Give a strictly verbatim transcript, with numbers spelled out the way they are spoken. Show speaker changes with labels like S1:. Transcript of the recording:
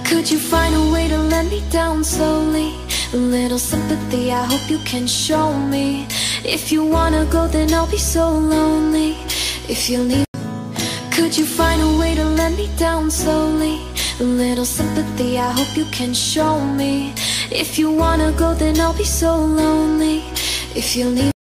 S1: Could you find a way to let me down slowly? A little sympathy, I hope you can show me. If you wanna go, then I'll be so lonely if you leave. Could you find a way to let me down slowly? A little sympathy, I hope you can show me. If you wanna go, then I'll be so lonely if you leave.